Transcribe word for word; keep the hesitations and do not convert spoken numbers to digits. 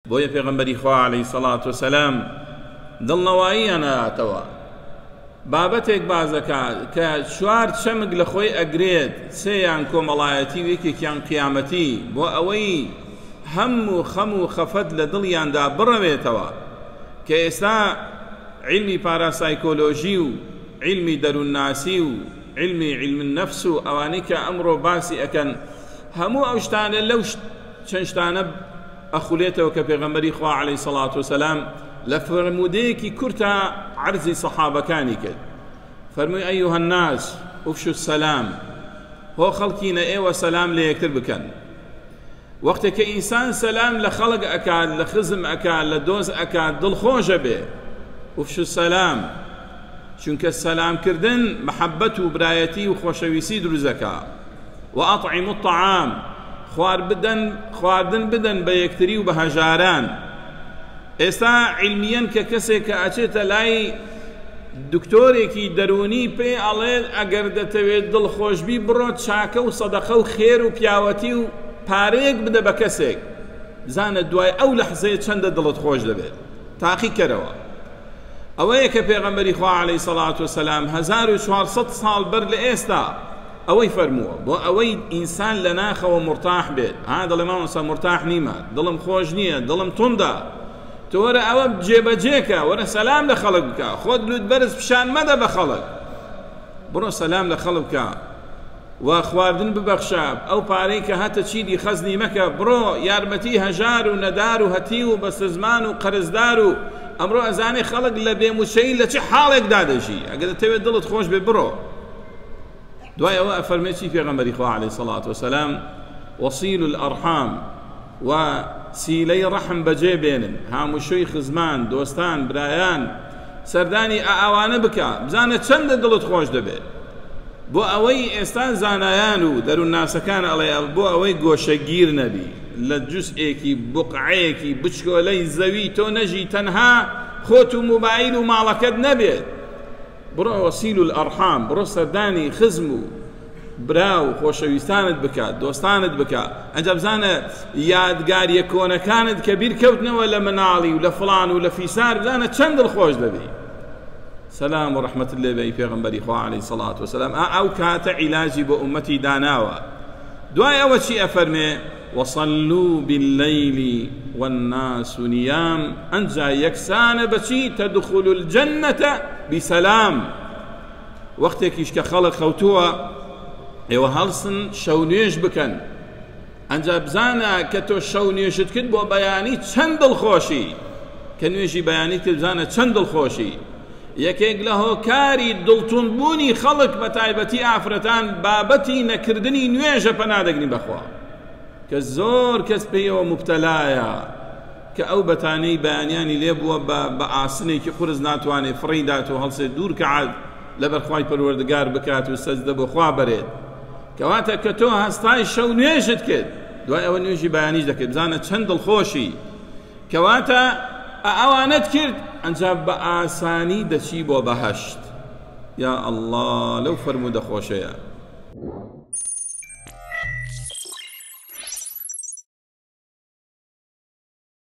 بۆیە پێغەمبەری خوا عەلەیهی سەڵات وسەلام دڵنەوایییان هاتەوە بابەتێک بازەکە کە چوار چەمک لە خۆی ئەگرێت سێیان کۆمەڵایەتی و یەکێکیان قیامەتی بۆ ئەوەی هەم و خەم و خەفەت لە دڵیاندا بڕەوێتەوە کە ئێستا علمی پاراسایکۆلۆژی و علمی دەروونناسی و علمی علم النفس و ئەوانەی کە ئەمڕۆ باسی ئەکەن هەموو ئەو شتانە لەو چەند شتانە ئەخولێتەوە کە پێغەمبەری خوا عەلەیهی سەڵات وسەلام لە فەرموودەیەکی کورتە عەرزی سەحابەکانی کرد فەرمووی ئەیوهە الناس ئوفشوا السەلام هۆ خەڵکینە ئێوە سەلام لە یەکتر بکەن وەختێک کە ئینسان سەلام لە خەڵک ئەکات لە خزم ئەکات لە دۆست ئەکات دڵخۆشە بێ ئوفشوا السەلام چونکە سەلامکردن مەحەبەت و برایەتی و خۆشەویستی دروست دەکات وأطعموا الطعام خوار بدن خواردن بدن بە یەکتری و بە هەژاران ئێستا علمیەن کە کەسێک کە ئەچێتە لای دکتۆرێکی دەرونی پێی ئەڵێت ئەگەر دەتەوێت دڵخۆشبی بڕۆ چاکە و سەدەقە و خێر و پیاوەتی و پارەیەک بدە بە کەسێک زانە دوای ئەو لەحزەیە چەندە دڵت خۆش دەبێت تاقی کەرەوە ئەوەیە کە پێغەمبەری خوا عەلەیهی سەڵات وسەلام هەزار و چوارسەد ساڵ بەر لە ئێستا ئەوەی فەرمووە بۆ ئەوەی ئینسان لە ناخەوە مرتاح بێت ها دڵێ مامۆستا مرتاح نیمە دڵم خۆش نییە دڵم توندە تۆ وەرە ئەوە جێبەجێکە وەرە سەلام لە خەڵک بکە خۆت لوت بەرز پیشان مەدە بە خەڵک بڕۆ سەلام لە خەڵک بکە و خواردن ببەخشە ئەو پارەی کە هاتە چیدی خەزنی مەکە بڕۆ یارمەتی هەژار و نەدار و هەتی و بەستەزمان و قەرزدار و ئەمڕۆ ئەزانێ خەڵک لە بێموچەی لە چ حاڵێکدا دەژی ئەگەر دەتەوێت دڵت خۆش بێ بڕۆ دوای ئەوە ئەفەرمێت چی پێغەمبەری خوا عەلەیهی سەڵات وسەلام وەصیلوا الأرحام و سیلەی ڕەحم بەجێ بێنن هاموشۆی خزمان دۆستان برایان سەردانی ئەوانە بکە بزانە چەندە دڵت خۆش دەبێت بۆ ئەوەی ئێستا زانایان و دەروونناسەکان ئەڵێ بۆ ئەوەی گۆشەگیر نەبی لە جوزئێکی بوقعەیەکی بچکۆلەی زەوی تۆ نەژی تەنها خۆت و موبایل و ماڵەکەت نەبێت بڕۆ وەسیلوا الأرحام بڕۆ سەردانی خزم و برا و خۆشەویستانت بکات دۆستانت بکات ئەنجا بزانە یادگاریە کۆنەکانت کە بیرکەوتنەوە لە مناڵی و لە فڵان و لە فیسار بزانە چەند دڵخۆش دەبی سلام و ڕەحمەت لێ بێ پێغەمبەری خوا عەلەیهی سەڵات وسەلام ئەو کاتە عیلاجی بۆ ئومەتی داناوە دوای ئەوە چی ئەفەرمێ وصلوا بالليل والناس نيام ئەنجا یەکسانە بەچی تدخلوا الجنة بسلام وەختێکیش کە خەڵک خەوتووە ئێوە هەڵسن شەو نوێژ بکەن ئەنجا بزانە کە تۆ شەو نوێژت کرد بۆ بەیانی چەند دڵخۆشی کە نوێژی بەیانی کرد بزانە چەند دڵخۆشی یەکێک لە هۆکاری دڵتوندبوونی خەڵک بە تایبەتی ئافرەتان بابەتی نەکردنی نوێژە پەنادەگرین بەخوا کە زۆر کەس پێیەوە مبتەلایە کە ئەو بەتانەی بەیانیانی لێ بووە بە ئاسنێکی قورس ناتوانێت فڕی دات و هەڵسێ دوور کەعاد لەبەر خوای پەروەردگار بکات و سەجدە بۆ خوا بەرێت کەواتە کە تۆ هەستای شەو نوێژت کرد دوای ئەوە نوێژی بەیانیش دەکرد بزانە چەند دڵخۆشی کەواتە ئەوانت کرد ئەنجا بە ئاسانی دەچی بۆ بەهەشت یا ئەڵڵا لەو فەرموودە خۆشەیە